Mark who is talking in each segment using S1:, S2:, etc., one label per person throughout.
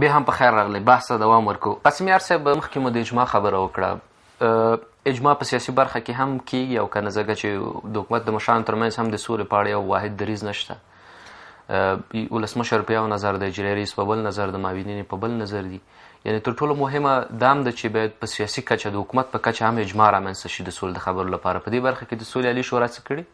S1: بیا هم په خیر راغلی. بحث ته دوام ورکو. قاسم یار صاحب مخکې مو د اجماع خبره وکړه. اجماع په سیاسي برخه کې هم کیږي او کنه ځکه چې د حکومت د مشرانو ترمنځ هم د سولې په اړه یو واحد دریځ نشته. ولسمشر په یو نظر دی، اجرایي رئیس په بل نظر، د معاونین په بل نظر دي. یعنی تر ټولو مهمه دا هم ده چې باید په سیاسي کچه د حکومت په کچه هم اجماع رامنځته شي د سولې د خبرو لپاره. په دې برخه کې د سولې عالی شورا څه کړي؟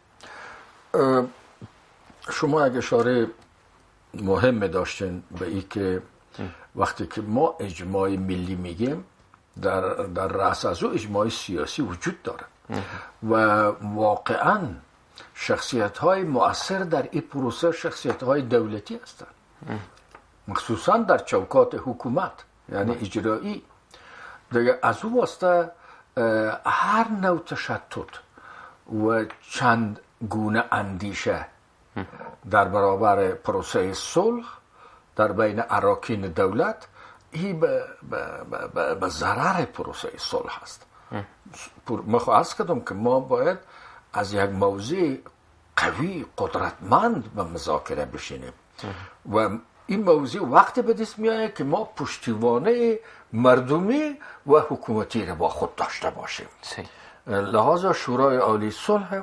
S2: شما یک اشاره مهم داشتین به این که وقتی که ما اجماع ملی میگیم در رأس از او اجماع سیاسی وجود داره و واقعا شخصیت های مؤثر در این پروسه شخصیت های دولتی هستند، مخصوصا در چوکات حکومت یعنی اجرایی. دیگه از او واسطه هر نوع تشتت و چند گونه اندیشه در برابر پروسه صلح در بین اراکین دولت این به ضرر پروسه صلح است. مخواست کردم که ما باید از یک موضوع قوی قدرتمند به مذاکره بشینیم و این موضوع وقتی به دست میآید که ما پشتیبانی مردمی و حکومتی را با خود داشته باشیم. لحاظا شورای عالی صلح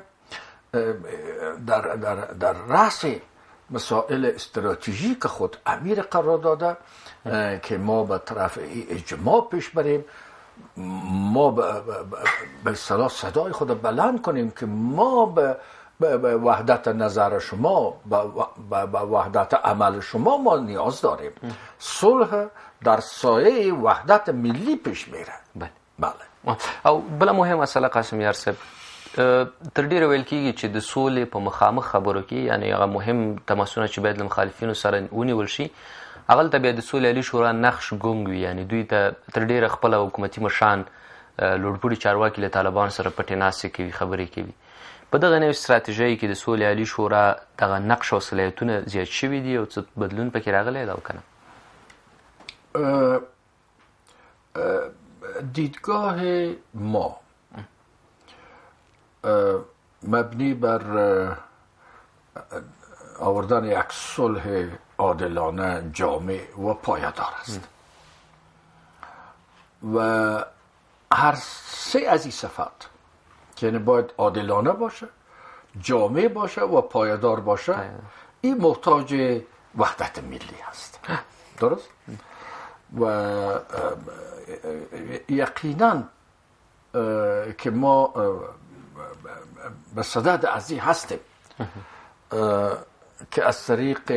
S2: در رأس مسائل استراتژیک خود امیر قرار داده که ما به طرف اجماع پیش بریم، ما به اصطلاح صدای خود بلند کنیم که ما به وحدت نظر شما، به وحدت عمل شما ما نیاز داریم. صلح در سایه وحدت ملی پیش میره.
S1: بله. او بله مهم مسئله قاسم یار صاحب، تر ډیره ویل کیږي چې د سولې په مخامخ خبرو کې یعنی هغه مهم تماسونه چې باید له مخالفینو سره ونیول شي هغلته بیا د سولې عالي شورا نقش ګونګ وي. یعنی دوی ته تر ډیره خپله حکومتي مشران لوړپوړي چارواکي له طالبانو سره پټې ناستې کوي، خبرې کوي. په دغه نوې ستراتیژۍ کې د سولې عالي شورا دغه نقش او صلاحیتونه زیات شوي دي او څه بدلون پکې راغلی ده او که نه؟
S2: دیدگاه ما مبنی بر آوردن یک صلح عادلانه جامع و پایدار است و هر سه از این صفات یعنی باید عادلانه باشه، جامع باشه و پایدار باشه. این محتاج وحدت ملی هست. درست؟ و یقینا که ما به صدد از این هستیم که از طریق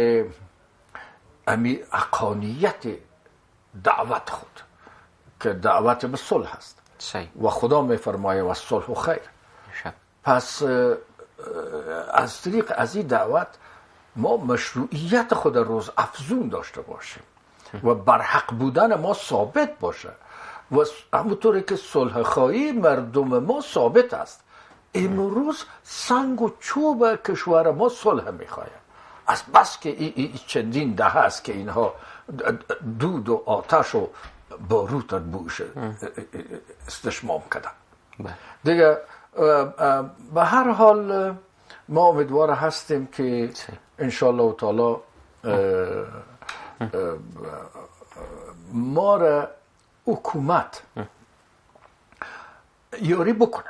S2: حقانیت دعوت خود که دعوت به صلح است و خدا میفرماید و صلح و خیر، پس از طریق از این دعوت ما مشروعیت خود روز افزون داشته باشیم و برحق بودن ما ثابت باشه و همونطوری که صلح خواهی مردم ما ثابت است. امروز سنگ و چوب کشور ما صلح میخواهیم، از بس که چندین دهه است که اینها دود و آتش و باروت بوش استشمام کردن. دیگه به هر حال ما امیدوار هستیم که انشالله تعالی ما را حکومت یاری بکنه.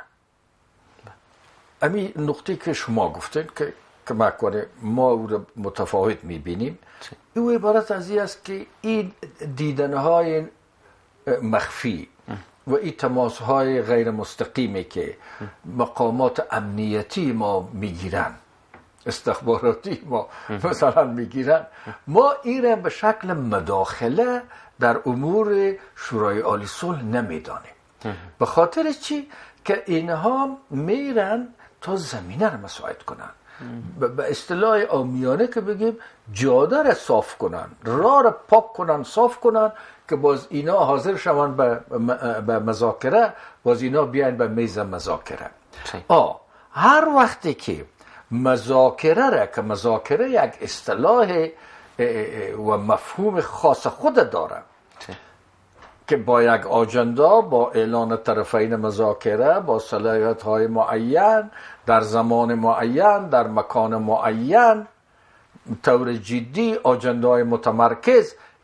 S2: همین نقطه که شما گفتین که ما او را متفاوت میبینیم، او عبارت از این است که این دیدنهای مخفی و این تماسهای غیر مستقیمی که مقامات امنیتی ما میگیرن، استخباراتی ما مثلا میگیرن، ما این را به شکل مداخله در امور شورای عالی صلح نمیدانیم. به خاطر چی؟ که اینها میرن تا زمینه را مساعد کنن، به اصطلاح عامیانه که بگیم جاده را صاف کنن، راه را پاک کنن، صاف کنن که باز اینا حاضر شون به مذاکره، باز اینا بیاین به میز مذاکره. هر وقتی که مذاکره را که مذاکره یک اصطلاح و مفهوم خاص خود داره که با یک آجندا، با اعلان طرفین مذاکره، با صلاحیت های معین در زمان معین در مکان معین طور جدی آجندای متمرکز،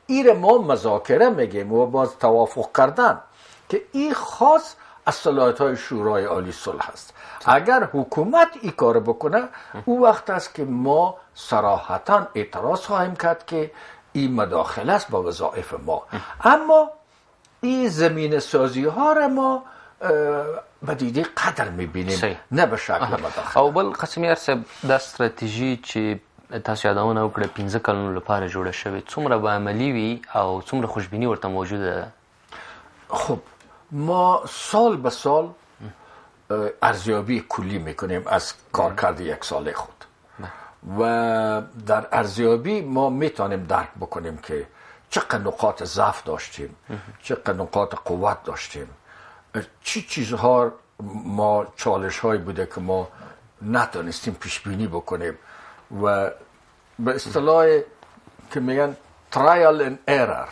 S2: این ما مذاکره میگیم و باز توافق کردن که این خاص از صلاحیت‌های شورای عالی صلح است. اگر حکومت این کار بکنه او وقت است که ما صراحتا اعتراض خواهیم کرد که این مداخله است با وظایف ما. اما این زمین سازی ها را ما به دیده قدر میبینیم، نه به شکل مداخله.
S1: او بل قاسمیار صاحب دا استراتیژي چې تاسو یادونه وکړه 15 کلونو لپاره جوړه شوې، څومره به عملي وي او څومره خوشبیني ورته موجوده ده؟
S2: خب ما سال به سال ارزیابی کلی میکنیم از کارکرد یک ساله خود و در ارزیابی ما میتونیم درک بکنیم که چقدر نقاط ضعف داشتیم، چقدر نقاط قوت داشتیم، چی چیزها ما چالش های بوده که ما نتونستیم پیش بینی بکنیم و به اصطلاح که میگن trial and error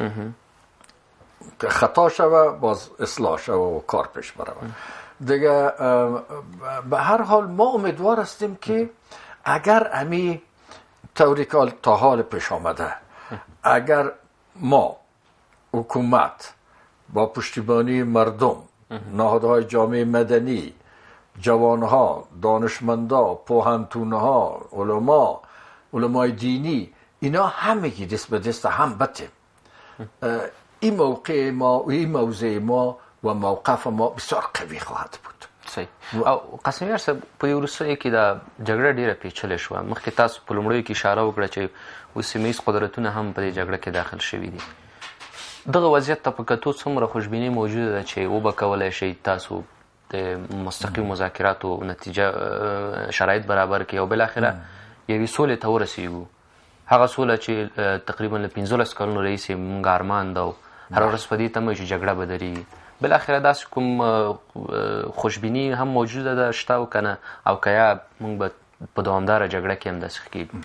S2: که خطا شوه باز اصلاح شوه و کار پیش بره. دیگه به هر حال ما امیدوار هستیم که اگر امی طوری که تا حال پیش آمده، اگر ما حکومت با پشتیبانی مردم، نهادهای جامعه مدنی، جوانها، دانشمندا، پوهنتونها، علمای دینی، اینا همگی دست به دست هم بتیم، این موقع ما و این موضع ما و موقف ما بسیار قوی خواهد بود.
S1: صحیح. او قاسمیار صاحب په وروستیو کې دا جګړه ډیره پیچلې شوه. مخکې تاسو په لومړیو کې اشاره وکړه چې اوس سیمه ییز قدرتونه هم په دې جګړه کې داخل شوي دي. دغه وضعیت ته په کتو څومره خوشبیني موجوده ده چې وبه کولی شئ تاسو د مستقیم مذاکراتو نتیجه شرایط برابر کړئ او بالاخره یوې سولې ته ورسیږو، هغه سوله چې تقریبا له 15 کلونو راهیسې موږ ارمان ده او هره ورځ په دې تمه چې جګړه به درېږي. بالاخره داسې کوم خوشبیني هم موجوده ده شته او که نه، او که یا موږ به په دوامداره جګړه کې هم داسې کېږو؟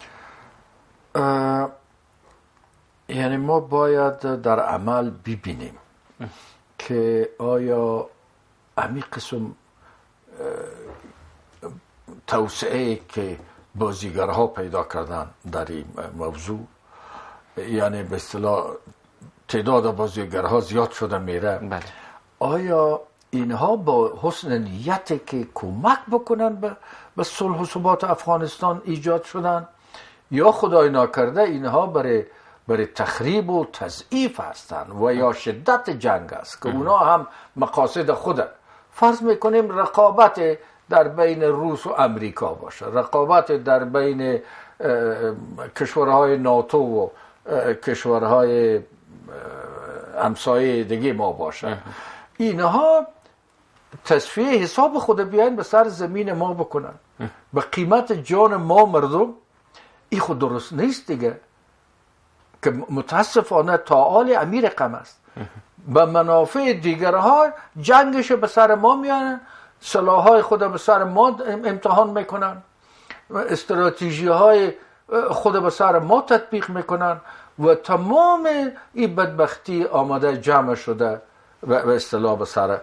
S2: یعنی ما باید در عمل ببینیم که آیا همین قسم توسعه که بازیگرها پیدا کردن در این موضوع، یعنی به اصطلاح تعداد بازیگرها زیاد شده میره،
S1: بله.
S2: آیا اینها با حسن نیتی که کمک بکنن به صلح و ثبات افغانستان ایجاد شدن، یا خدای ناکرده اینها برای تخریب و تضعیف هستن و یا شدت جنگ است که اونا هم مقاصد خود فرض میکنیم رقابت در بین روس و امریکا باشه، رقابت در بین کشورهای ناتو و کشورهای همسایه دیگه ما باشه، اینها تصفیه حساب خود بیاین به سر زمین ما بکنن به قیمت جان ما مردم. این خود درست نیست دیگه، که متاسفانه تعال امیر رقم است. به منافع دیگرها جنگش به سر ما میانن، سلاحهای خود به سر ما امتحان میکنن، استراتژی های خود به سر ما تطبیق میکنن و تمام این بدبختی آماده جمع شده و اصطلاح به سر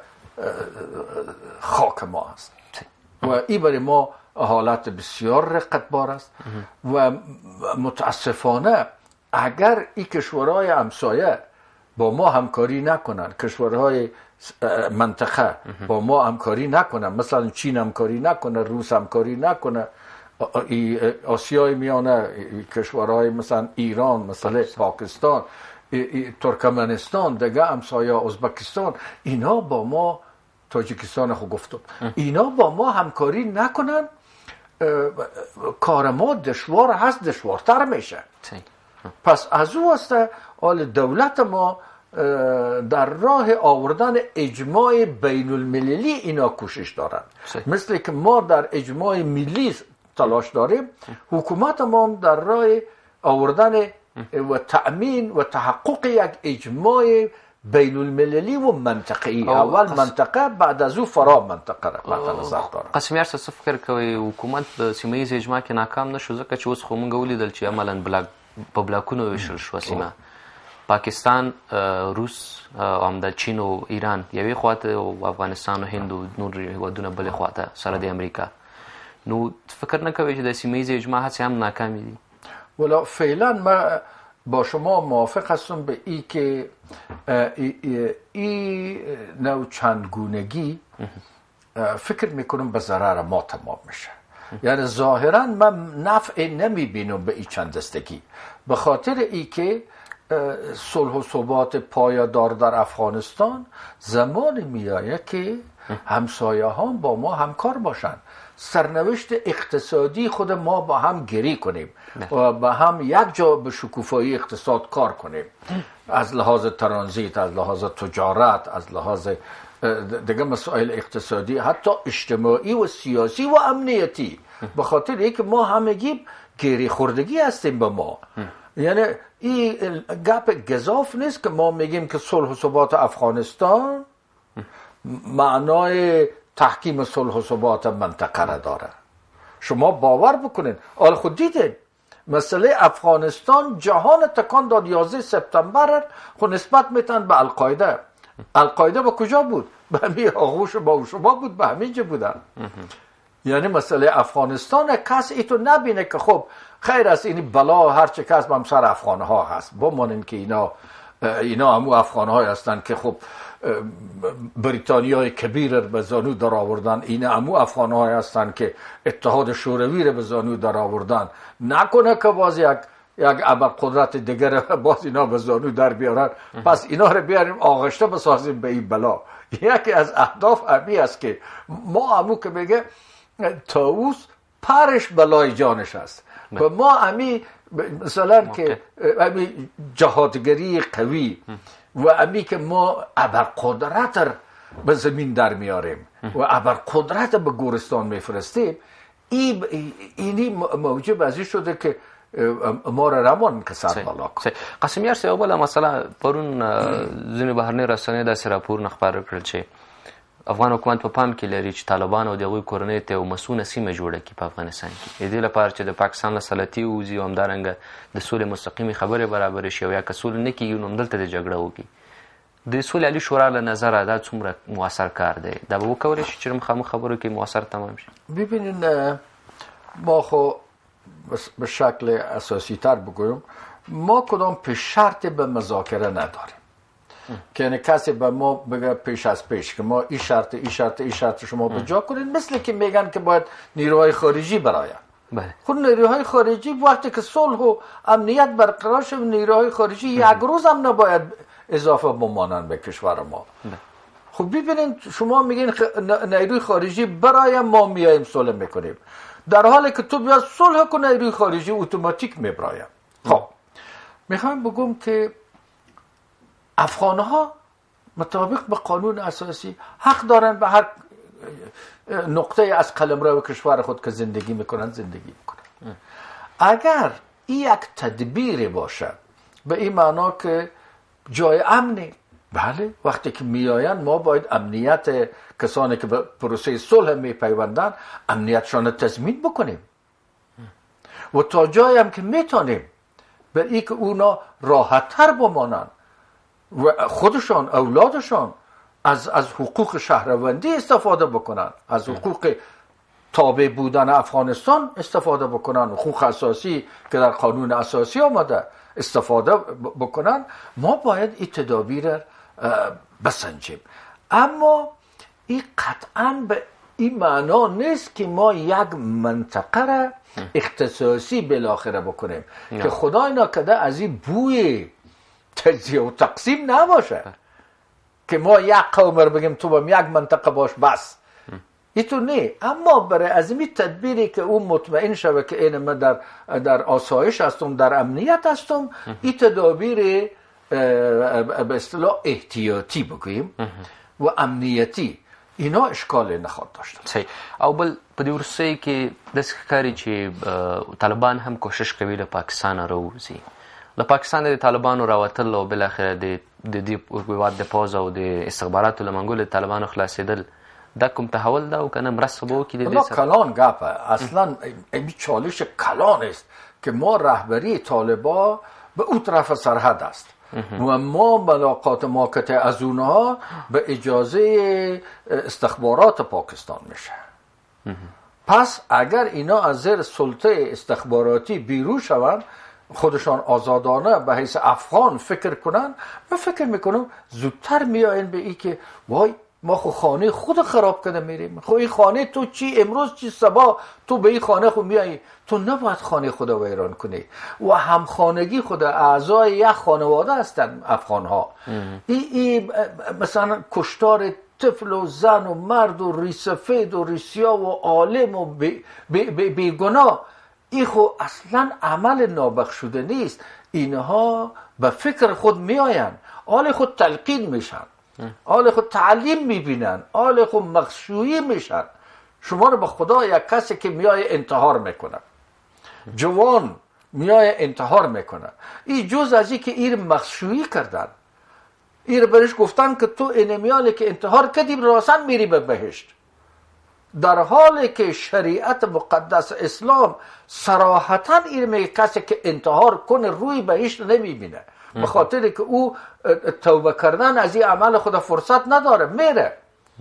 S2: خاک ما است و این برای ما حالت بسیار رقتبار است و متاسفانه اگر این کشورهای همسایه با ما همکاری نکنن، کشورهای منطقه با ما همکاری نکنن، مثلا چین همکاری نکنه، روس همکاری نکنه، آسیای میانه کشورهای مثلا ایران، مثلا پاکستان، ترکمنستان، دیگه همسایه ازبکستان، اینا با ما، تاجیکستان خود گفتم، اینا با ما همکاری نکنن، کار ما دشوار هست، دشوارتر میشه. پس از او واسطه حال دولت ما در راه آوردن اجماع بین المللی اینا کوشش دارن، مثل که ما در اجماع ملی تلاش داریم، حکومت ما هم در راه آوردن و تأمین و تحقق یک اجماع بین المللی و منطقی، اول منطقه بعد از او فرا منطقه را مد نظر دارم.
S1: قاسمیار صاحب څه فکر کوي حکومت په سیمه ییز اجماع کې ناکام نشو؟ ځکه چې اوس خو موږ ولیدل چې عملاً په بلاکونو ویشل شوه سیمه، پاکستان، روس، همدا چین او ایران یوې خواته او افغانستان او هند او نور هېوادونه بلې خواته سره د امریکا. نو فکر نه کوي چې د سیمه ییز اجماع هڅې هم ناکامې دي؟
S2: ولا فعلا ما با شما موافق هستم به ای که این نوع چندگونگی فکر میکنم به ضرر ما تمام میشه. یعنی ظاهرا من نفع نمیبینم به این چند دستگی، به خاطر ای که صلح و ثبات پایدار در افغانستان زمان میآید که همسایه ها با ما همکار باشن، سرنوشت اقتصادی خود ما با هم گری کنیم و با هم یک جا به شکوفایی اقتصاد کار کنیم، از لحاظ ترانزیت، از لحاظ تجارت، از لحاظ دیگه مسائل اقتصادی، حتی اجتماعی و سیاسی و امنیتی، به خاطر اینکه ما همگی گری خوردگی هستیم به ما. یعنی این گپ گزاف نیست که ما میگیم که صلح و ثبات افغانستان معنای تحکیم صلح و ثبات منطقه را داره. شما باور بکنین، حالا خود دیدین مسئله افغانستان جهان تکان داد. 11 سپتامبر خود نسبت میتن به القاعده. القاعده با کجا بود؟ به همین آغوش با شما بود، به همین جا بودن. یعنی مسئله افغانستان کس ایتو نبینه که خب خیر است این بلا هرچه کس هم سر افغان ها هست، بمانین که اینا همو افغان های هستن که خب بریتانیای کبیر به زانو در آوردن، این همو افغان های هستن که اتحاد شوروی رو به زانو در آوردن، نکنه که باز یک ابرقدرت دیگر باز اینا به زانو در بیارن، پس اینا رو بیاریم آغشته بسازیم به این بلا. یکی از اهداف همی است که ما همو که بگه طاووس پرش بلای جانش است و ما همی مثلا که همی جهادگری قوی و همی که ما ابرقدرت به زمین در میاریم و ابرقدرت به گورستان میفرستیم، اینی موجب ازی شده که ما را روان که سر بالا کن.
S1: قاسمیار صاحب بله مثلا پرون ځینې بهرنۍ رسنۍ داسې راپورونه خپاره کړل چې افغان حکومت په پام کې لري چې طالبان او د هغوی کورنۍ ته یو مسونه سیمه جوړه کړي په افغانستان کې، د دې لپاره چې د پاکستان له سلطې ووځي او همدارنګه د سولې مستقیمې خبرې برابرې شي، او یا که سوله نه کېږي نو همدلته د جګړه وکړي. د سولې عالي شورا له نظره دا څومره مؤثر کار دی؟ دا به وکولی شي چې مخامخ خبرو کې مؤثر تمام شي؟
S2: ببینین ما خو به شکل اساسی تر بگویم، ما کدام پیش شرط به مذاکره نداریم که یعنی کسی به ما بگه پیش از پیش که ما این شرط شما به جا کنید، مثل که میگن که باید نیروهای خارجی براین.
S1: بله.
S2: خود نیروهای خارجی وقتی که صلح و امنیت برقرار شد، نیروهای خارجی یک روز هم نباید اضافه بمانند به کشور ما. خب ببینید شما میگین نیروی خارجی برای ما میایم صلح میکنیم، در حالی که تو بیا صلح کن نیروی خارجی اتوماتیک میبرایم. خب میخوام بگم که افغانها مطابق به قانون اساسی حق دارن به هر نقطه از قلمرو کشور خود که زندگی میکنن زندگی میکنن. اگر این یک تدبیر باشه به این معنا که جای امنی، بله وقتی که میآین ما باید امنیت کسانی که به پروسه صلح میپیوندن امنیتشان تضمین بکنیم و تا جایی هم که میتونیم به این که اونا راحت تر بمانن و خودشان اولادشان از حقوق شهروندی استفاده بکنن، از حقوق تابع بودن افغانستان استفاده بکنن، حقوق اساسی که در قانون اساسی آمده استفاده بکنن، ما باید این تدابیر بسنجیم. اما این قطعا به این معنا نیست که ما یک منطقه را اختصاصی بالاخره بکنیم که خدای نکرده از این بوی تجزیه و تقسیم نباشه که ما یک قوم رو بگیم تو با یک منطقه باش بس، اینطور نه. اما برای از این تدبیری که اون مطمئن شوه که این من در آسایش هستم، در امنیت هستم، این تدابیر به اصطلاح احتیاطی بگوییم و امنیتی، اینا اشکال نخواهد داشت.
S1: صحیح. او بل په دې ورسې کې داسې ښکاري چې طالبان هم کوشش کوي له پاکستانه راووځي. له پاکستانه د طالبانو راوتل او بالاخره د دې هیواد د پوځ او د استخباراتو له منګولو د طالبانو خلاصېدل، دا کوم تحول ده او که نه مرسته به وکړي د دې سره؟
S2: کلان گپه، اصلا این چالش کلان است که ما رهبری طالبا به اون طرف سرحد است و ما ملاقات ماکته از اونها به اجازه استخبارات پاکستان میشه. پس اگر اینا از زیر سلطه استخباراتی بیرون شوند، خودشان آزادانه به حیث افغان فکر کنن، من فکر میکنم زودتر میاین به ای که وای ما خو خانه خود خراب کرده میریم. خو این خانه تو چی امروز چی صبح تو به این خانه خو میایی، تو نباید خانه خود ویران کنی. و همخانگی خود اعضای یک خانواده هستند افغان ها. این مثلا کشتار طفل و زن و مرد و ریسفید و ریسیا و عالم و بیگناه، این خو اصلا عمل نابخشوده نیست. اینها به فکر خود میآین، حال خود تلقین میشن، حال خود تعلیم میبینن، حال خود مغشویی میشن. شما رو به خدا یک کسی که میای انتحار میکنه، جوان میای انتحار میکنه، این جز از این که این مغشویی کردن، این برش گفتن که تو اینمیالی که انتحار کردی راسن میری به بهشت، در حالی که شریعت مقدس اسلام صراحتا این میگه کسی که انتحار کنه روی بهشت نمیبینه، به خاطر که او توبه کردن از این عمل خود فرصت نداره، میره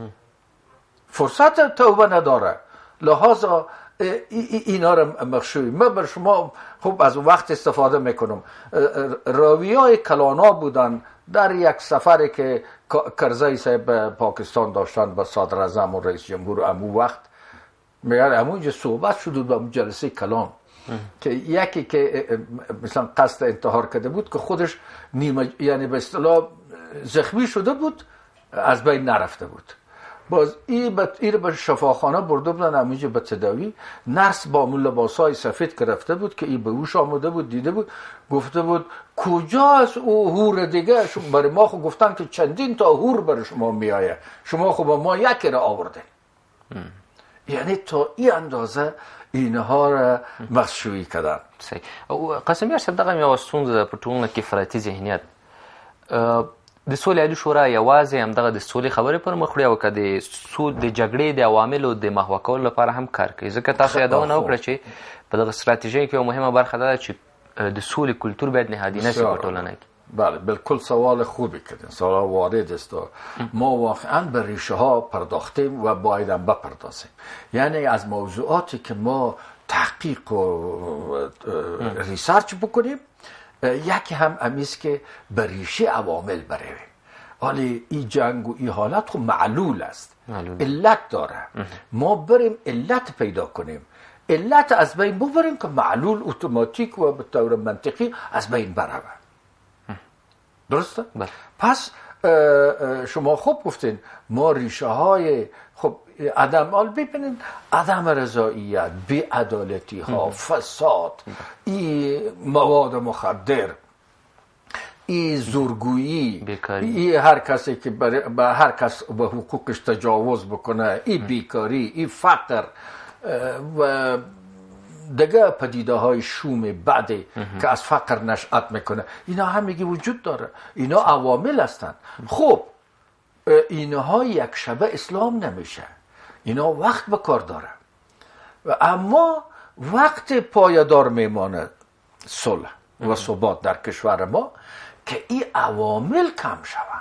S2: فرصت توبه نداره. لحاظا اینا رو مخشوی. من بر شما خوب از وقت استفاده میکنم. راوی های کلانا بودن در یک سفری که کرزی صاحب پاکستان داشتن با صدر اعظم و رئیس جمهور امو وقت، میگن امونجا صحبت شد با جلسه کلان که یکی که مثلا قصد انتحار کرده بود که خودش نیمه یعنی به اصطلاح زخمی شده بود، از بین نرفته بود. باز این به شفاخانه برده بودن همونجا به تداوی. نرس با لباسای سفید که رفته بود که این به اوش آمده بود، دیده بود، گفته بود کجا از او هور دیگه؟ برای ما خود گفتن که چندین تا هور برای شما میآیه، شما خود با ما یکی را آورده. یعنی تا این اندازه اینها را مخشویی کردن.
S1: قاسم یار صاحب دغه یو ستونزه په ټولنه کې فراتي ذهنیت د سولې عالي شورا یوازې همدغه د سولې خبرې پر مخ وړي او که د سود د جګړې د عواملو د محوه کولو لپاره هم کار کوي. ځکه تاسو یادونه وکړه چې په دغه ستراتیژۍ کې یو مهمه برخه ده چې د سولې کلتور باید نهادینه شي په ټولنه کې.
S2: بله بالکل سوال خوبی کردین، سوال وارد است. ما واقعا به ریشه ها پرداختیم و باید هم بپردازیم. یعنی از موضوعاتی که ما تحقیق و ریسرچ بکنیم، یکی هم امیست که به ریشه عوامل برویم. حالی این جنگ و این حالت خب معلول است، علت داره. ما بریم علت پیدا کنیم، علت از بین ببریم که معلول اتوماتیک و به طور منطقی از بین بره. درسته؟ پس شما خوب گفتین ما ریشه های خب عدم ببینید، عدم رضایت، بی‌عدالتی ها، فساد، این مواد مخدر، این زورگویی، این هر کسی که به هر کس به حقوقش تجاوز بکنه، این بیکاری، این فقر و دیگه پدیده های شوم بعدی که از فقر نشأت میکنه، اینا همگی وجود داره. اینا عوامل هستند. خب اینها یک شبه اسلام نمیشه، اینا وقت به کار داره. اما وقت پایدار میمانه صلح و ثبات در کشور ما که این عوامل کم شوند.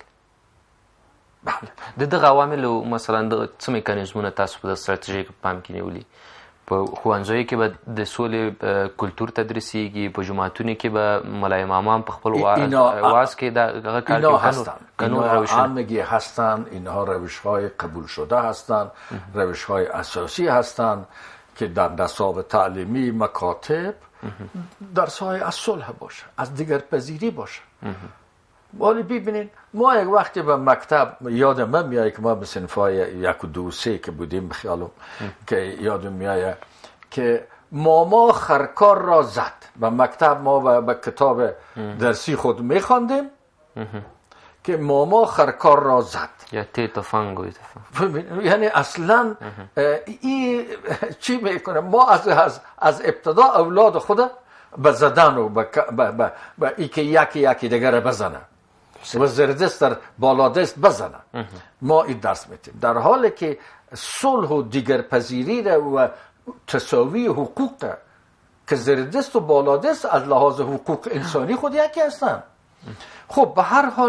S1: د دغه عواملو مثلا د څه میکانیزمونه تاسو په ستراتیژي کې پام کې نیولي؟ په ښوونځیو کې به د سولې کلتور تدریسیږي، په جوماتونو کې به ملای امامان په خپل واعظ کې دغه کار کوي.
S2: اینها همگی هستند، اینها روش‌های قبول شده هستند، روش‌های اساسی هستند که در نصاب تعلیمی مکاتب در سایه از صلح باشه، از دیگر پذیری باشه. ولی ببینید ما یک وقتی به مکتب، یادم من میاد که ما به صنفای 1 و 2 و 3 که بودیم بخیالم که یادم میاد که ماما خرکار را زد. به مکتب ما به کتاب درسی خود میخواندیم که ماما خرکار را زد
S1: یا تفنگ.
S2: یعنی اصلا این چی میکنه؟ ما از ابتدا اولاد خود به زدن و به ای که یکی دیگر بزنه و زردست در بالادست بزنه، ما این درس میتیم. در حالی که صلح و دیگر پذیری و تساوی حقوق که زردست و بالادست از لحاظ حقوق انسانی خود یکی هستن. خب به هر حال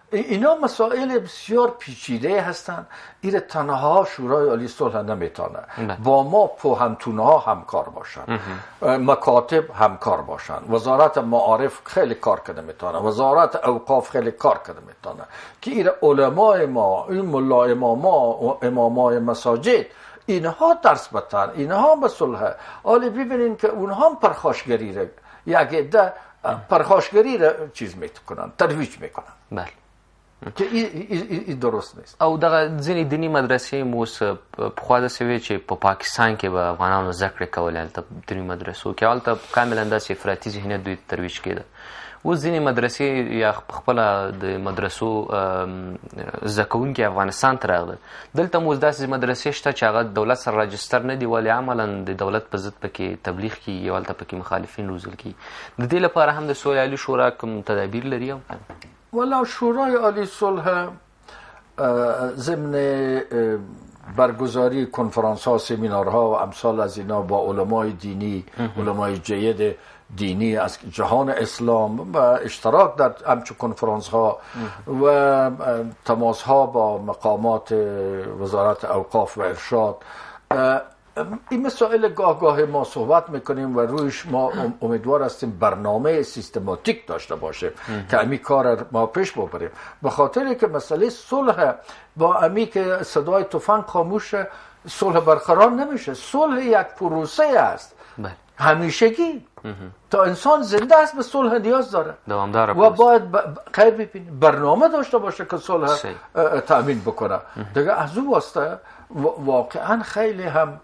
S2: اینا مسائل بسیار پیچیده هستند. این تنها شورای عالی صلح نمیتونه. با ما پوهنتونها همکار باشن، مکاتب همکار باشن، وزارت معارف خیلی کار کرده میتونه، وزارت اوقاف خیلی کار کرده میتونه که این علمای ما، این ملا امامای مساجد، اینها درس بتن، اینها به صلح. حالا ببینین که اونها هم پرخاشگری را یک عده پرخاشگری را چیز میکنن، ترویج میکنن.
S1: بله.
S2: که این درست نیست.
S1: او دغه ځینې دینی مدرسې مو پخوا داسې وې چې په پاکستان کې به افغانانو زده کړې کولې هلته دیني مدرسو کې، هلته کاملا داسې افراطي ذهنیت دوی ترویج کېده. اوس ځینې مدرسې یا خپله د مدرسو زده کوونکي افغانستان ته راغله. دلته مو اوس داسې مدرسې شته چې هغه دولت سره راجستر نه دي، ولې عملا د دولت په ضد پکې تبلیغ کېږي او هلته پکې مخالفین روزل کېږي. د دې لپاره هم د سولې عالي شورا کوم تدابیر لري؟
S2: والا شورای عالی صلح ضمن برگزاری کنفرانس ها، سمینارها و امثال از اینا با علمای دینی، علمای جید دینی از جهان اسلام و اشتراک در همچون کنفرانس ها و تماس ها با مقامات وزارت اوقاف و ارشاد، این مسائل گاه ما صحبت میکنیم و رویش ما امیدوار هستیم برنامه سیستماتیک داشته باشیم که امی کار ما پیش ببریم، به خاطر که مسئله صلح با امی که صدای تفنگ خاموش، صلح برقرار نمیشه. صلح یک پروسه است همیشگی. تا انسان زنده است به صلح نیاز داره و باید خیر ببینیم برنامه داشته باشه که صلح تأمین بکنه دیگه. از اون واسطه واقعا خیلی هم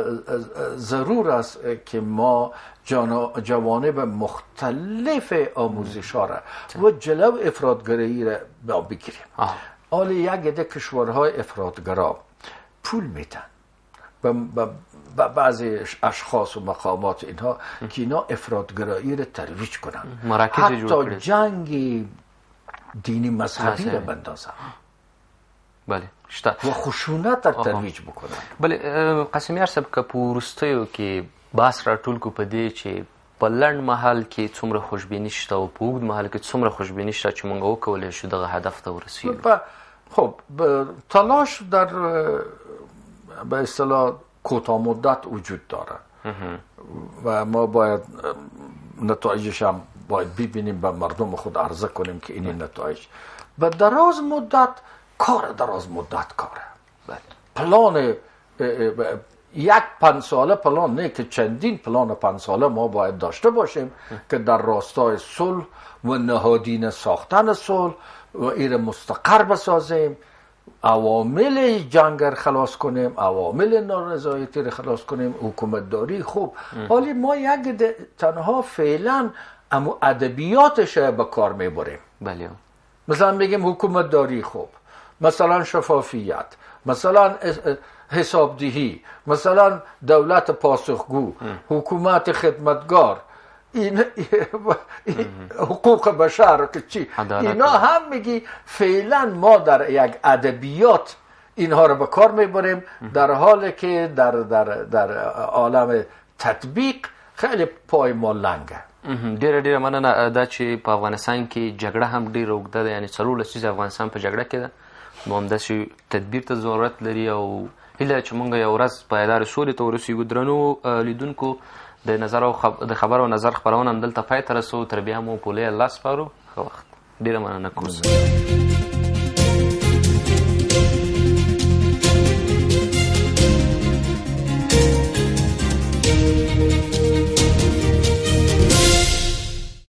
S2: ضرور است که ما جوانب مختلف آموزش ها را و جلو افراطگرایی را بگیریم. حالا یک عده کشورهای افراطگرا پول میدن به بعضی اشخاص و مقامات اینها که اینا افراطگرایی را ترویج کنن، حتی جنگ دینی مذهبی را بندازن.
S1: بله شته
S2: و خشونت را ترویج بکنن.
S1: بله قاسمیار صاحب که په وروستیو کې بحث راټول کو په دې چې په لنډ مهال کې څومره خوشبیني شته او په اوږد مهال کې څومره خوشبیني شته چې موږ وکولی شو دغه هدف ته ورسیږو.
S2: خب تلاش در به اصطلاح کوتاه مدت وجود داره و ما باید نتایجش هم باید ببینیم، به مردم خود عرضه کنیم که این نتایج. به دراز مدت دراز مدت کاره. پلان یک 5 ساله پلان نه که چندین پلان 5 ساله ما باید داشته باشیم که در راستای صلح و نهادینه ساختن صلح و این مستقر بسازیم، عوامل جنگ خلاص کنیم، عوامل نارضایتی رو خلاص کنیم، حکومتداری خوب. حالی ما یک تنها فعلا اما ادبیاتش به کار میبریم.
S1: بله.
S2: مثلا میگیم حکومتداری خوب، مثلا شفافیت، مثلا حسابدهی، مثلا دولت پاسخگو، حکومت خدمتگار، این حقوق بشر که چی، اینا هم میگی فعلا ما در یک ادبیات اینها رو به کار میبریم، در حالی که در عالم تطبیق خیلی پای ما لنگه.
S1: ډیره مننه دا چې په افغانستان کې جګړه هم ډیره اوږده ده، یعنی 14 لسیزه افغانستان په جګړه کې ده، نو همداسې تدبیر ته ضرورت لري او هیله چې موږ یو ورځ پایداره سولې ته ورسیږو. درنو لیدونکو د نظر او د خبر او نظر خپرونه هم دلته پای ته رسوو. تر بیا مو په لوی الله سپارو. ښه وخت. ډیره مننه کوم.